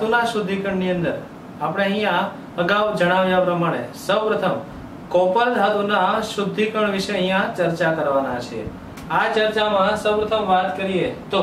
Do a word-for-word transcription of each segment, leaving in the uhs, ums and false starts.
धातुना शुद्धिकरणनी अंदर આપણે અહીંયા અગાઉ જણાવ્યા પ્રમાણે સૌપ્રથમ કોપર ધાતુના શુદ્ધિકરણ વિશે અહીંયા ચર્ચા કરવાના છે। આ ચર્ચામાં સૌપ્રથમ વાત કરીએ તો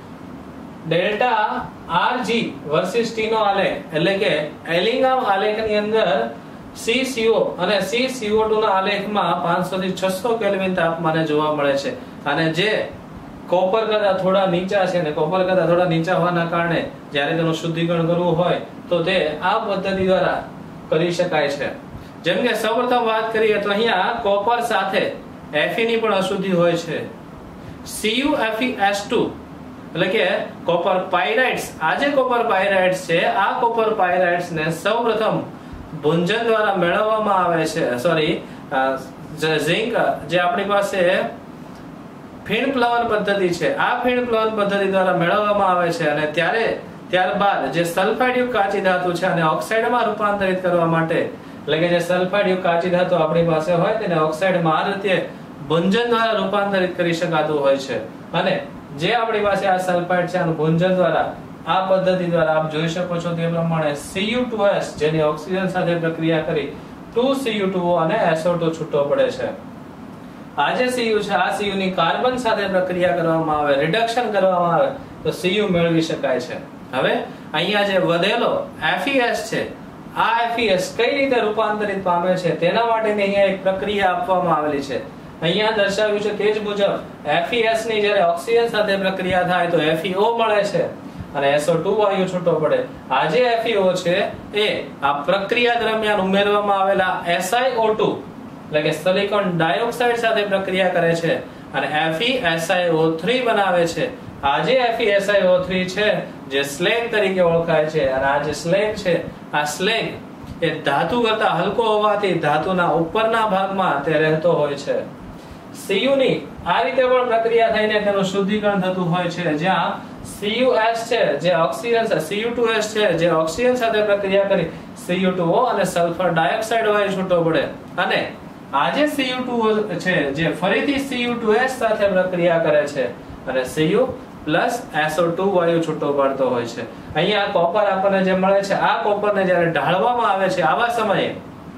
ડેલ્ટા આરજી વર્સિસ ટી નો આલેખ એટલે કે એલિંગામ આલેખની અંદર સી સીઓ અને સી સીઓ ટુ ના આલેખમાં પાંચસો થી છસો કેલ્વિન તાપમાને જોવા મળે છે અને જે કોપર કરતા થોડા નીચા છે ને કોપર કરતા થોડા નીચા હોવાના કારણે જ્યારે તેનું શુદ્ધિકરણ કરવું હોય તો તે આ પદ્ધતિ દ્વારા કરી શકાય છે। જેમ કે સૌપ્રથમ વાત કરીએ તો અહીંયા કોપર સાથે Fe ની પણ અશુદ્ધિ હોય છે C U F E S two એટલે કે કોપર પાયરાઇટ્સ। આ જે કોપર પાયરાઇટ્સ છે આ કોપર પાયરાઇટ્સ ને સૌપ્રથમ ભુંજન દ્વારા મેળવવામાં આવે છે સોરી ઝિંક જે આપણી પાસે ફીણ પ્લવન પદ્ધતિ છે આ ફીણ પ્લવન પદ્ધતિ દ્વારા મેળવવામાં આવે છે અને ત્યારે ત્યારબાદ જે સલ્ફાઇડ યુક્ત કાચી ધાતુ છે અને ઓક્સાઇડમાં રૂપાંતરિત કરવા માટે એટલે કે જે સલ્ફાઇડ યુક્ત કાચી ધાતુ આપણી પાસે હોય તેને ઓક્સાઇડમાં આ રીતે ભુંજન દ્વારા રૂપાંતરિત કરી શકાતું હોય છે અને જે આપણી પાસે આ સલ્ફાઇડ છે આનું ભુંજન દ્વારા આ પદ્ધતિ દ્વારા આપ જોઈ શકો છો તે પ્રમાણે સી યુ ટુ એસ જેની ઓક્સિજન સાથે પ્રક્રિયા કરી two C U two O અને એસ ઓ ટુ છૂટો પડે છે। આ જે સી યુ છે આ સી યુ ની કાર્બન સાથે પ્રક્રિયા કરવામાં આવે રિડક્શન કરવામાં આવે તો સી યુ મેળવી શકાય છે। હવે અહીંયા જે વધેલો એફ ઈ એસ છે આ એફ ઈ એસ કઈ રીતે રૂપાંતરિત પામે છે તેના માટેની અહીંયા એક પ્રક્રિયા આપવામાં આવેલી છે। અહીંયા દર્શાવ્યું છે તે જ મુજબ એફ ઈ એસ ની જ્યારે ઓક્સિજન સાથે પ્રક્રિયા થાય તો એફ ઈ ઓ મળે છે અને એસ ઓ ટુ વાયુ છૂટો પડે। આ જે એફ ઈ ઓ છે એ આ પ્રક્રિયા દરમિયાન ઉમેરવામાં આવેલા એસ આઈ ઓ ટુ એટલે કે સિલિકોન ડાયોક્સાઇડ સાથે પ્રક્રિયા કરે છે અને F E S I O three બનાવે છે। આ જે F E S I O three છે જે સ્લેગ તરીકે ઓળખાય છે અને આ જે સ્લેગ છે આ સ્લેગ એ ધાતુ કરતા હલકો હોવાથી ધાતુના ઉપરના ભાગમાં તે રહેતો હોય છે। સી યુ ની આ રીતે પણ પ્રક્રિયા થઈને તેનું શુદ્ધિકરણ થતું હોય છે જ્યાં સી યુ એસ છે જે ઓક્સિજન છે સી યુ ટુ એસ છે જે ઓક્સિજન સાથે પ્રક્રિયા કરી સી યુ ટુ ઓ અને સલ્ફર ડાયોક્સાઇડ વાયુ છૂટો પડે અને આ જે સી યુ ટુ છે જે ફરીથી સી યુ ટુ એસ સાથે પ્રક્રિયા કરે છે અને C U plus S O two વાયુ છૂટો પડતો હોય છે। અહીંયા કોપર આપણને જે મળે છે આ કોપરને જ્યારે ઢાળવામાં આવે છે આવા સમયે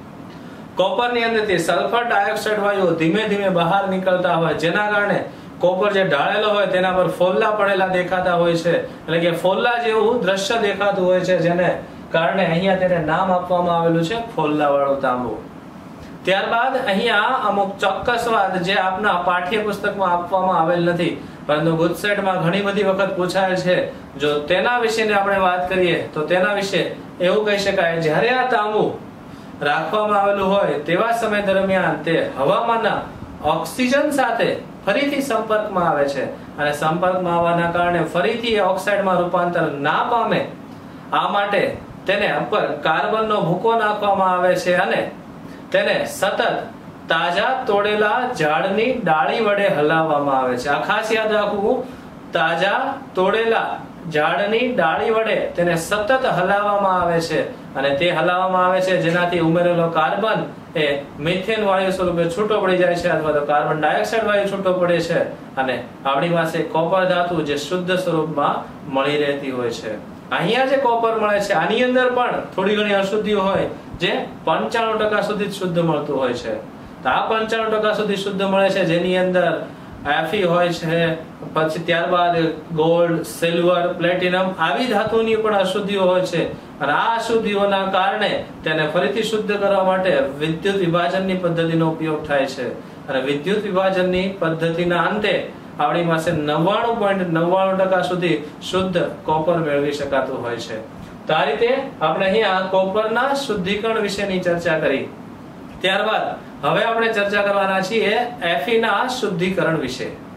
કોપરની અંદરથી સલ્ફર ડાયોક્સાઇડ વાયુ ધીમે ધીમે બહાર નીકળતા હોય જેના કારણે કોપર જે ઢાળેલો હોય તેના પર ફોલ્લા પડેલા દેખાતા હોય છે એટલે કે ફોલ્લા જેવું દ્રશ્ય દેખાતું હોય છે જેને કારણે અહીંયા તેને નામ આપવામાં આવેલું છે ફોલ્લા વાળું તાંબુ। ત્યારબાદ અહીંયા અમુક ચોક્કસ વાત જે આપના પાઠ્યપુસ્તકમાં આપવામાં આવેલ નથી પરંતુ ગુજસેટમાં ઘણી બધી વખત પૂછાય છે જો તેના વિશેની આપણે વાત કરીએ તો તેના વિશે એવું કહી શકાય જ્યારે આ તાંબુ રાખવામાં આવેલું હોય તેવા સમય દરમિયાન તે હવામાનના ઓક્સિજન સાથે ફરીથી સંપર્કમાં આવે છે અને સંપર્કમાં આવવાના કારણે ફરીથી ઓક્સાઇડમાં રૂપાંતર ના પામે આ માટે તેને ઉપર કાર્બનનો ભૂકો નાખવામાં આવે છે અને તેને સતત તાજા તોડેલા ઝાડની ડાળી વડે હલાવવામાં આવે છે। આ ખાસ યાદ રાખવું તાજા તોડેલા ઝાડની ડાળી વડે તેને સતત હલાવવામાં આવે છે અને તે હલાવવામાં આવે છે જેનાથી ઉમેરેલો કાર્બન એ મિથેન વાયુ સ્વરૂપે છૂટો પડી જાય છે અથવા તો કાર્બન ડાયોક્સાઇડ વાયુ છૂટો પડે છે અને આપણી પાસે કોપર ધાતુ જે શુદ્ધ સ્વરૂપમાં મળી રહેતી હોય છે। અહીંયા જે કોપર મળે છે આની અંદર પણ થોડી ઘણી અશુદ્ધિઓ હોય જે પંચાણું ટકા સુધી શુદ્ધ મળતું હોય છે। તો આ પંચાણું ટકા સુધી શુદ્ધ મળે છે જેની અંદર એફી હોય છે પછી ત્યારબાદ ગોલ્ડ સિલ્વર પ્લેટિનમ આવી ધાતુની પણ અશુદ્ધિઓ હોય છે અને આ અશુદ્ધિઓના કારણે તેને ફરીથી શુદ્ધ કરવા માટે વિદ્યુત વિભાજનની પદ્ધતિનો ઉપયોગ થાય છે અને વિદ્યુત વિભાજનની પદ્ધતિના અંતે આપણી પાસે નવ્વાણું પોઈન્ટ નવ્વાણું ટકા સુધી શુદ્ધ કોપર મેળવી શકાતું હોય છે। તો આ રીતે આપણે અહીંયા કોપરના શુદ્ધિકરણ વિશેની ચર્ચા કરી। ત્યારબાદ હવે આપણે ચર્ચા કરવાના છીએ એફી ના શુદ્ધિકરણ વિશે।